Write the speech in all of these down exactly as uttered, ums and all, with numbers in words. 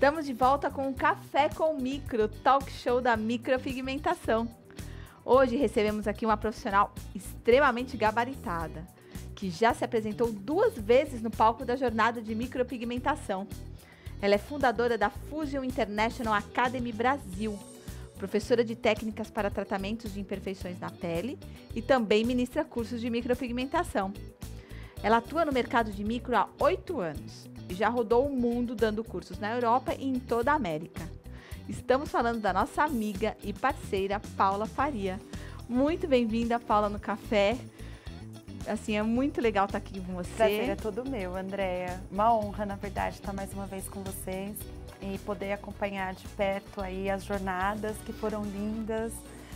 Estamos de volta com o Café com Micro, talk show da micropigmentação. Hoje recebemos aqui uma profissional extremamente gabaritada, que já se apresentou duas vezes no palco da jornada de micropigmentação. Ela é fundadora da Fusion International Academy Brasil, professora de técnicas para tratamentos de imperfeições na pele e também ministra cursos de micropigmentação. Ela atua no mercado de micro há oito anos e já rodou o mundo dando cursos na Europa e em toda a América. Estamos falando da nossa amiga e parceira Paula Faria. Muito bem-vinda, Paula, no Café. Assim, é muito legal estar aqui com você. Prazer é todo meu, Andréia. Uma honra, na verdade, estar mais uma vez com vocês e poder acompanhar de perto aí as jornadas que foram lindas.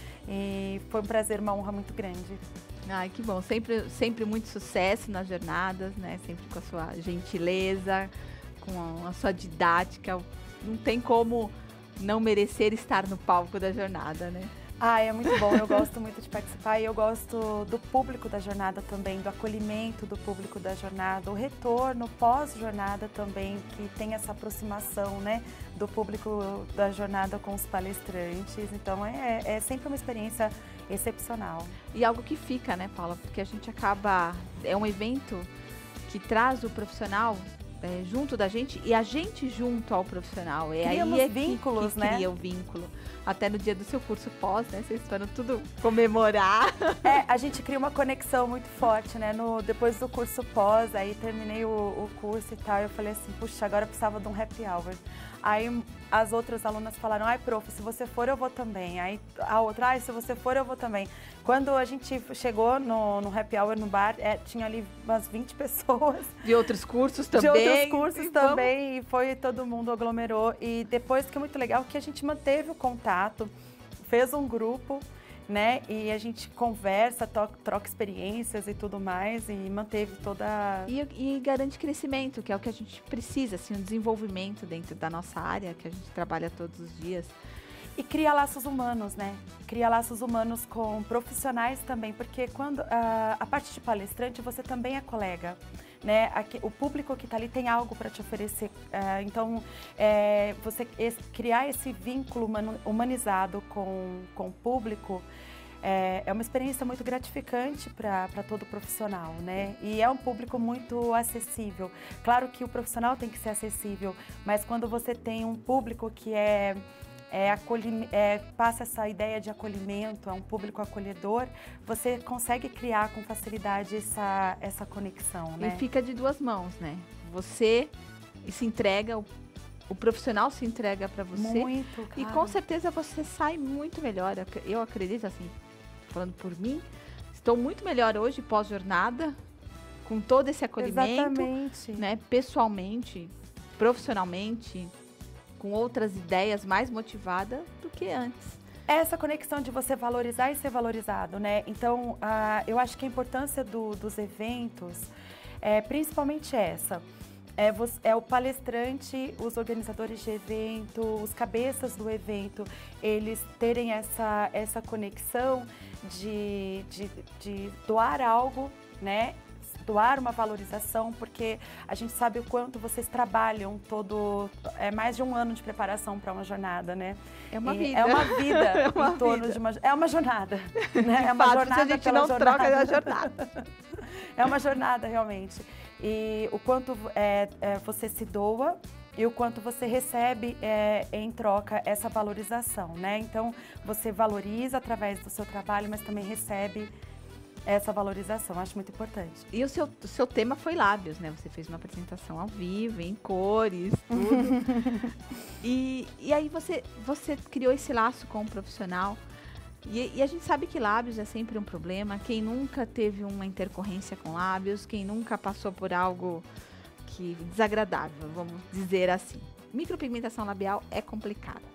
E foi um prazer, uma honra muito grande. Ai, que bom. Sempre, sempre muito sucesso nas jornadas, né? Sempre com a sua gentileza, com a, a sua didática. Não tem como não merecer estar no palco da jornada, né? Ah, é muito bom. Eu gosto muito de participar e eu gosto do público da jornada também, do acolhimento do público da jornada, o retorno pós-jornada também, que tem essa aproximação, né, do público da jornada com os palestrantes. Então, é, é sempre uma experiência excepcional. E algo que fica, né, Paula? Porque a gente acaba... É um evento que traz o profissional é, junto da gente e a gente junto ao profissional. É Criamos aí é vínculos, que, que né? cria o vínculo. Até no dia do seu curso pós, né? Vocês foram tudo comemorar. É, a gente cria uma conexão muito forte, né? No, depois do curso pós, aí terminei o, o curso e tal, eu falei assim, puxa, agora eu precisava de um happy hour. Aí as outras alunas falaram, ai, prof, se você for, eu vou também. Aí a outra, ai, se você for, eu vou também. Quando a gente chegou no, no happy hour, no bar, é, tinha ali umas vinte pessoas. De outros cursos também. De outros cursos e também, vamos... e foi todo mundo aglomerou. E depois, que é muito legal, que a gente manteve o contato, fez um grupo, né? E a gente conversa, troca, troca experiências e tudo mais, e manteve toda... E, e garante crescimento, que é o que a gente precisa, assim, um desenvolvimento dentro da nossa área, que a gente trabalha todos os dias. E cria laços humanos, né? Cria laços humanos com profissionais também, porque quando a, a parte de palestrante, você também é colega, né? Aqui, o público que está ali tem algo para te oferecer. Uh, então, é, você esse, criar esse vínculo humano, humanizado com, com o público é, é uma experiência muito gratificante para todo profissional, né? E é um público muito acessível. Claro que o profissional tem que ser acessível, mas quando você tem um público que é... É, acolhi, é, passa essa ideia de acolhimento, é um público acolhedor, você consegue criar com facilidade essa, essa conexão, né? E fica de duas mãos, né? Você se entrega, o, o profissional se entrega para você. Muito, claro. E com certeza você sai muito melhor. Eu acredito, assim, falando por mim, estou muito melhor hoje pós-jornada, com todo esse acolhimento. Exatamente. Né? Pessoalmente, profissionalmente, com outras ideias, mais motivada do que antes. Essa conexão de você valorizar e ser valorizado, né? Então, uh, eu acho que a importância do, dos eventos é principalmente essa. É, você, é o palestrante, os organizadores de evento, os cabeças do evento, eles terem essa, essa conexão de, de, de doar algo, né? Doar uma valorização, porque a gente sabe o quanto vocês trabalham todo, é mais de um ano de preparação para uma jornada, né? É uma e vida. É uma vida é uma em torno vida. de uma, é uma jornada, né? De É uma fato, jornada se a gente pela não jornada. troca, é a jornada. É uma jornada, realmente. E o quanto é, é, você se doa e o quanto você recebe é, em troca essa valorização, né? Então, você valoriza através do seu trabalho, mas também recebe essa valorização, acho muito importante. E o seu, o seu tema foi lábios, né? Você fez uma apresentação ao vivo, em cores, tudo. e, e aí você, você criou esse laço com o profissional. E, e a gente sabe que lábios é sempre um problema. Quem nunca teve uma intercorrência com lábios, quem nunca passou por algo que desagradável, vamos dizer assim. Micropigmentação labial é complicada.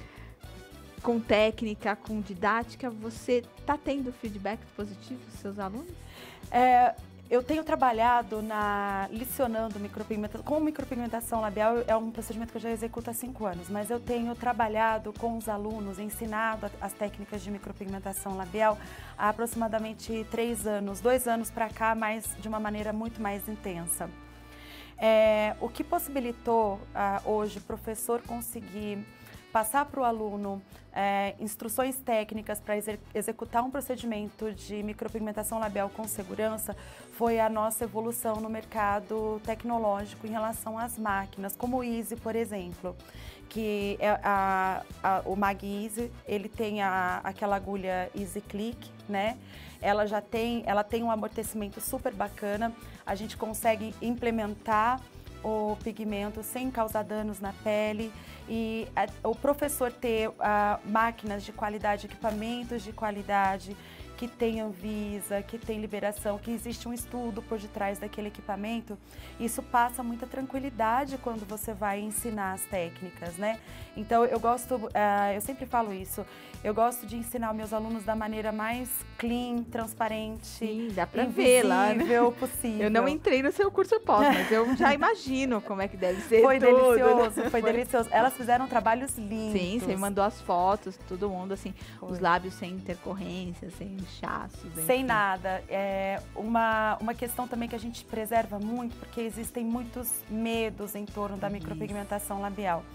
Com técnica, com didática, você está tendo feedback positivo dos seus alunos? É, eu tenho trabalhado na licionando micropigmentação. Com micropigmentação labial é um procedimento que eu já executo há cinco anos, mas eu tenho trabalhado com os alunos, ensinado as técnicas de micropigmentação labial há aproximadamente três anos, dois anos para cá, mas de uma maneira muito mais intensa. É, o que possibilitou ah, hoje o professor conseguir passar para o aluno é, instruções técnicas para exer executar um procedimento de micropigmentação labial com segurança foi a nossa evolução no mercado tecnológico em relação às máquinas, como o Easy, por exemplo, que é a, a, o Mag Easy, ele tem a, aquela agulha Easy Click, né? Ela já tem, ela tem um amortecimento super bacana, a gente consegue implementar o pigmento sem causar danos na pele e a, o professor ter a, máquinas de qualidade, equipamentos de qualidade, que tem Anvisa, que tem liberação, que existe um estudo por detrás daquele equipamento, isso passa muita tranquilidade quando você vai ensinar as técnicas, né? Então eu gosto, uh, eu sempre falo isso, eu gosto de ensinar os meus alunos da maneira mais clean, transparente, sim, dá pra ver lá, né? Possível. Eu não entrei no seu curso pós, mas eu já imagino como é que deve ser. Foi tudo, delicioso, né? foi, foi delicioso. Elas fizeram trabalhos lindos. Sim, você me mandou as fotos, todo mundo assim, foi. Os lábios sem intercorrência, sem inchaços. Sem enfim. Nada. É uma, uma questão também que a gente preserva muito, porque existem muitos medos em torno da micropigmentação labial.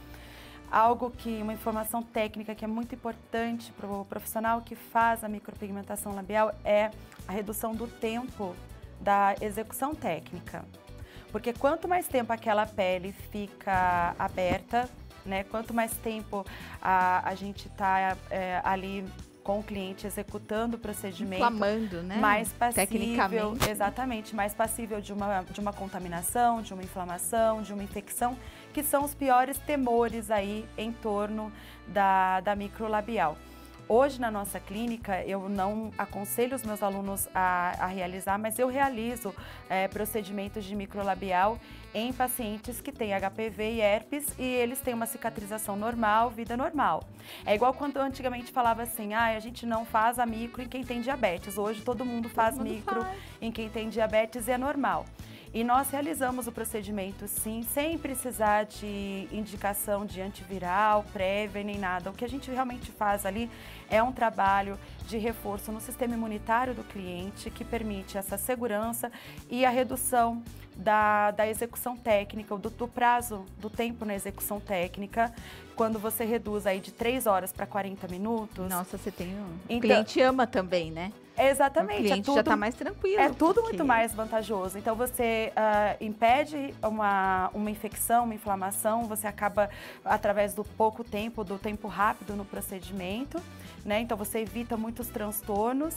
Algo que, uma informação técnica que é muito importante para o profissional que faz a micropigmentação labial é a redução do tempo da execução técnica. Porque quanto mais tempo aquela pele fica aberta, né, quanto mais tempo a, a gente está é, ali com o cliente executando o procedimento, inflamando, né? Mais passível, tecnicamente, exatamente, mais passível de uma, de uma contaminação, de uma inflamação, de uma infecção, que são os piores temores aí em torno da, da microlabial. Hoje, na nossa clínica, eu não aconselho os meus alunos a, a realizar, mas eu realizo é, procedimentos de microlabial em pacientes que têm H P V e herpes e eles têm uma cicatrização normal, vida normal. É igual quando antigamente falava assim, ah, a gente não faz a micro em quem tem diabetes. Hoje todo mundo faz todo mundo micro faz. Em quem tem diabetes e é normal. E nós realizamos o procedimento, sim, sem precisar de indicação de antiviral, prévia, nem nada. O que a gente realmente faz ali é um trabalho de reforço no sistema imunitário do cliente, que permite essa segurança e a redução da, da execução técnica, do, do prazo do tempo na execução técnica. Quando você reduz aí de três horas para quarenta minutos. Nossa, você tem um... Então, o cliente ama também, né? Exatamente. O cliente é tudo, já está mais tranquilo. É tudo porque... muito mais vantajoso. Então, você uh, impede uma, uma infecção, uma inflamação, você acaba, através do pouco tempo, do tempo rápido no procedimento, né? Então, você evita muitos transtornos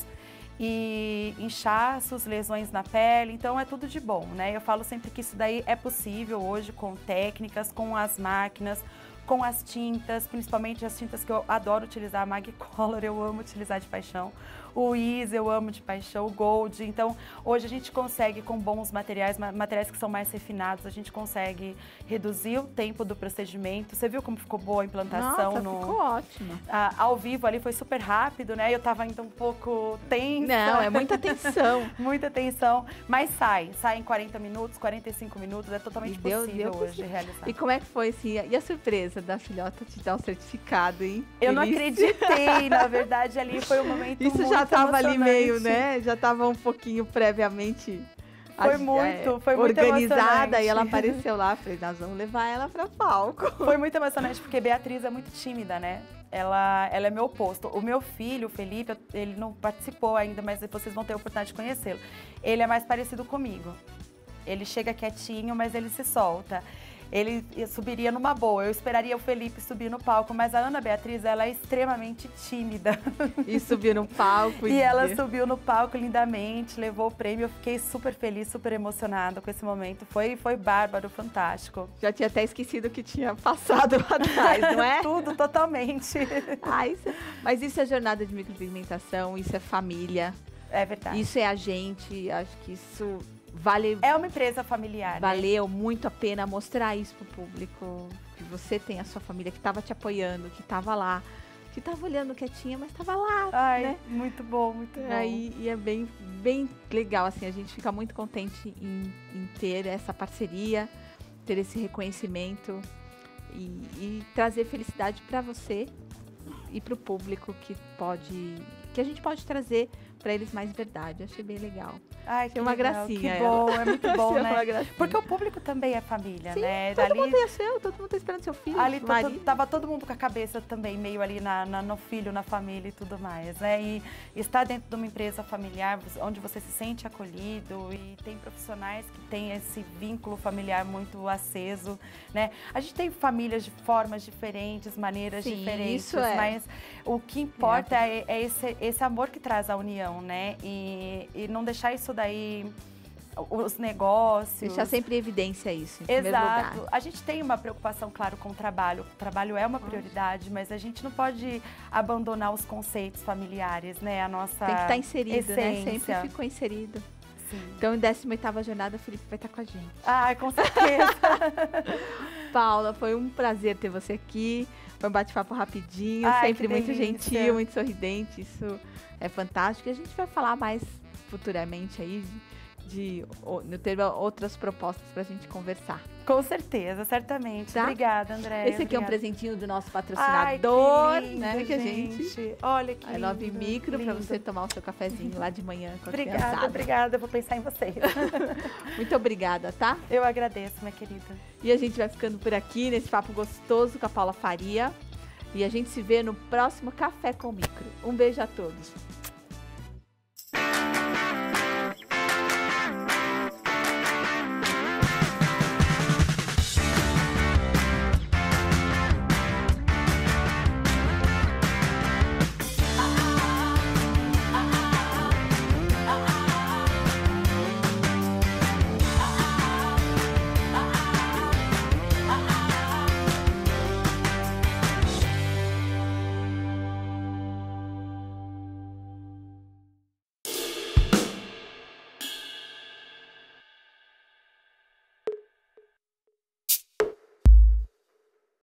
e inchaços, lesões na pele, então é tudo de bom, né? Eu falo sempre que isso daí é possível hoje com técnicas, com as máquinas, com as tintas, principalmente as tintas que eu adoro utilizar, a Mag Color, eu amo utilizar de paixão. O Easy eu amo de paixão, o Gold. Então, hoje a gente consegue, com bons materiais, materiais que são mais refinados, a gente consegue reduzir o tempo do procedimento. Você viu como ficou boa a implantação? Nossa, no... ficou ótimo. Ah, ao vivo ali foi super rápido, né? Eu tava ainda um pouco tensa. Não, é muita tensão. Muita tensão, mas sai. Sai em quarenta minutos, quarenta e cinco minutos, é totalmente deu, possível deu hoje possível. realizar. E como é que foi, assim, e a surpresa da filhota te dar um certificado, hein? Eu não acreditei, na verdade, ali foi um momento Isso muito já tava ali meio, emocionante. né? Já tava um pouquinho previamente Foi a, muito, é, foi muito organizada e ela apareceu lá. Falei, nós vamos levar ela para palco. Foi muito emocionante porque Beatriz é muito tímida, né? Ela, ela é meu oposto. O meu filho, o Felipe, ele não participou ainda, mas vocês vão ter a oportunidade de conhecê-lo. Ele é mais parecido comigo. Ele chega quietinho, mas ele se solta. Ele subiria numa boa, eu esperaria o Felipe subir no palco, mas a Ana Beatriz, ela é extremamente tímida. E subiu no palco. E, e ela subiu no palco lindamente, levou o prêmio, eu fiquei super feliz, super emocionada com esse momento. Foi, foi bárbaro, fantástico. Já tinha até esquecido que tinha passado lá atrás, não é? Tudo, totalmente. Ah, isso, mas isso é jornada de micropigmentação, isso é família. É verdade. Isso é a gente, acho que isso... Vale, é uma empresa familiar, valeu né? muito a pena mostrar isso pro público, que você tem a sua família que estava te apoiando, que estava lá, que estava olhando quietinha, mas estava lá, Ai, né? Muito bom, muito bom. Aí, e é bem, bem legal, assim, a gente fica muito contente em, em ter essa parceria, ter esse reconhecimento e, e trazer felicidade para você e para o público que pode que a gente pode trazer para eles mais verdade. Eu achei bem legal. Ai, que Tem uma legal, gracinha. Que bom, é muito bom, Achei né? uma gracinha. Porque o público também é família, Sim, né? todo Ali, mundo é seu, todo mundo tá esperando seu filho, ali to- marido. tava todo mundo com a cabeça também meio ali na, na- no filho, na família e tudo mais, né? E estar dentro de uma empresa familiar, onde você se sente acolhido e tem profissionais que têm esse vínculo familiar muito aceso, né? A gente tem famílias de formas diferentes, maneiras Sim, diferentes, isso é. mas o que importa é, é esse, esse amor que traz a união, né? E, e não deixar isso daí, os negócios. Deixar sempre em evidência isso, em primeiro Exato. lugar. A gente tem uma preocupação, claro, com o trabalho. O trabalho é uma prioridade, mas a gente não pode abandonar os conceitos familiares, né? A nossa Tem que estar inserido, né? essência. Sempre ficou inserido. Sim. Então, em décima oitava jornada, o Felipe vai estar com a gente. Ai, com certeza. Paula, foi um prazer ter você aqui. Foi um bate-papo rapidinho, Ai, sempre que muito delícia. gentil, muito sorridente. Isso é fantástico. E a gente vai falar mais futuramente aí de, de ter outras propostas para a gente conversar. Com certeza, certamente. Tá? Obrigada, Andréia. Esse aqui é um Obrigada. presentinho do nosso Ai, patrocinador, que lindo, né? Que a gente. Olha que I Love lindo, Micro, para lindo. você tomar o seu cafezinho lá de manhã com a Obrigada, criançada. obrigada. Eu vou pensar em vocês. Muito obrigada, tá? Eu agradeço, minha querida. E a gente vai ficando por aqui nesse papo gostoso com a Paula Faria. E a gente se vê no próximo Café com Micro. Um beijo a todos.